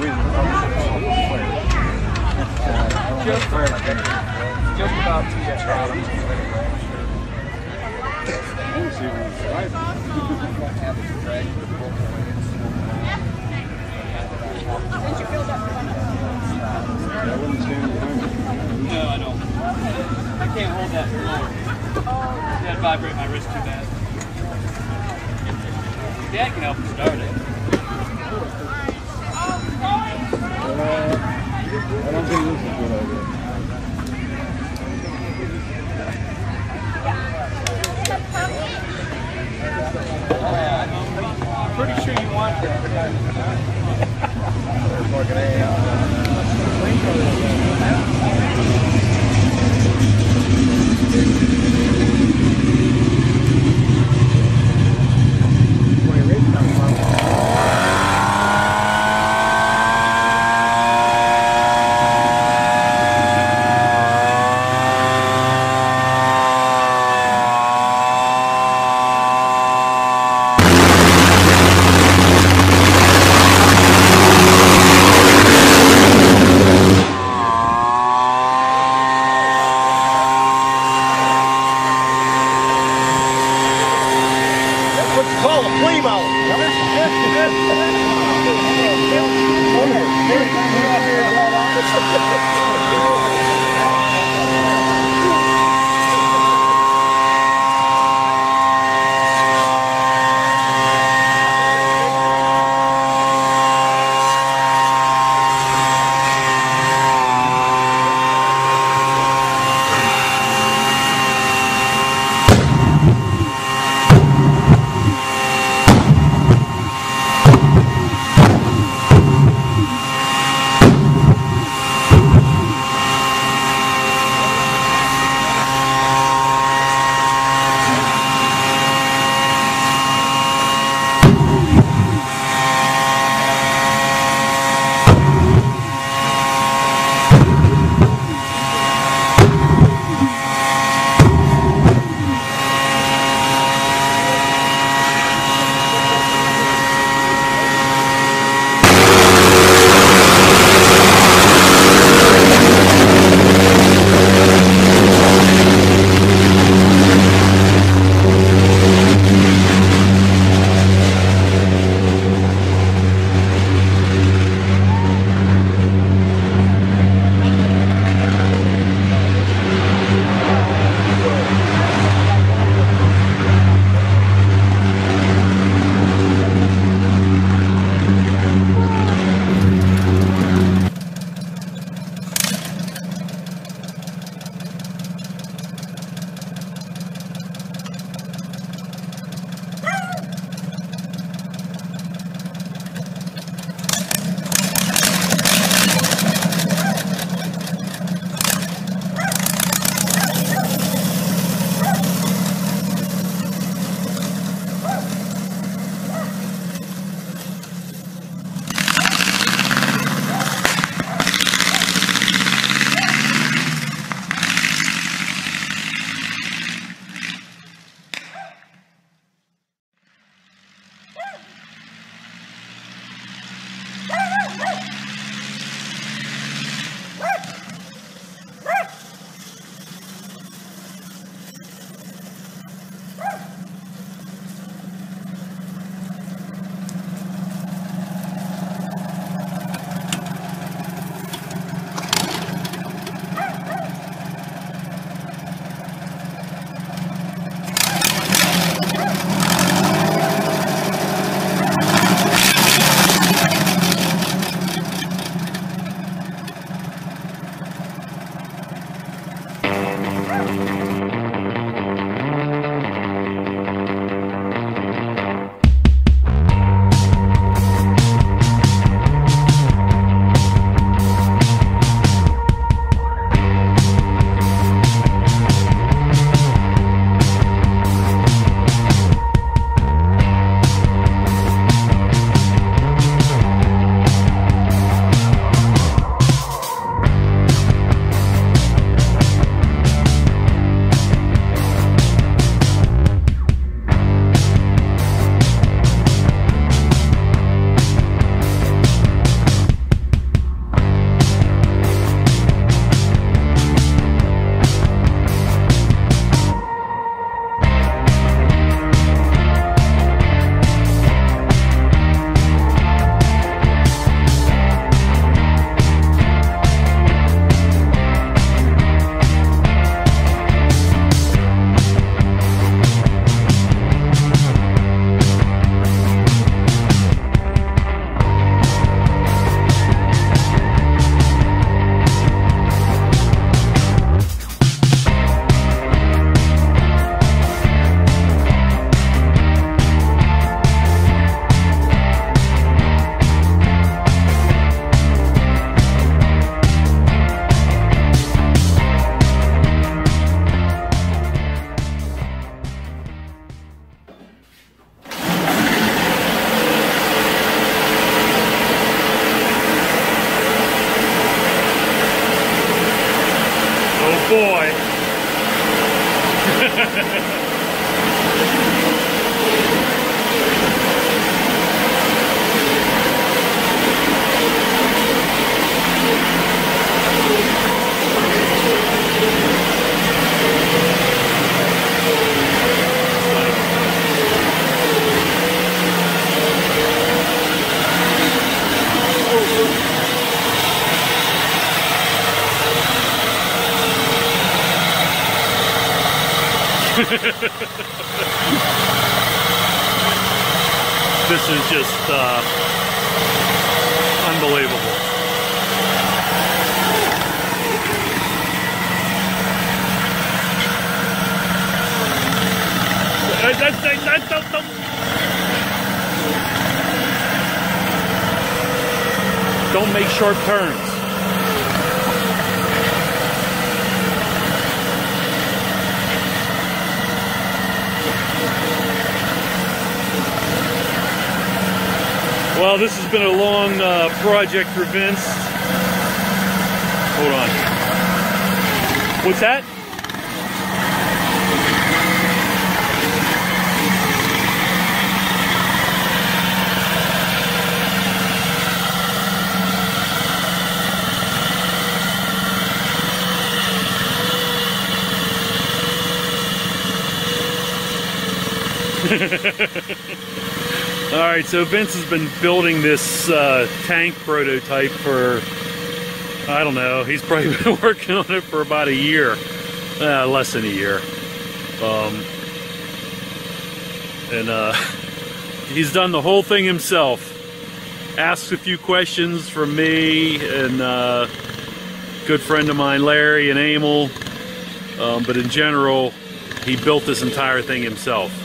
Just about to get Didn't you feel that? No, I don't. I can't hold that for long. That'd vibrate my wrist too bad. Dad can help me start it. I don't think this is a good idea. I'm pretty sure you want that. This is just unbelievable. Don't make sharp turns. Well, this has been a long project for Vince. Hold on. What's that? All right, so Vince has been building this tank prototype for, I don't know, he's probably been working on it for about a year, less than a year. He's done the whole thing himself. Asked a few questions from me and a good friend of mine, Larry and Emil, but in general, he built this entire thing himself.